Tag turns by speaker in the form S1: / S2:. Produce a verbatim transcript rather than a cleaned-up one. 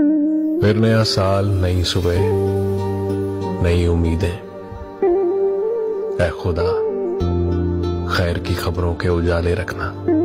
S1: फिर नया साल, नई सुबह, नई उम्मीदें। ऐ खुदा, खैर की खबरों के उजाले रखना।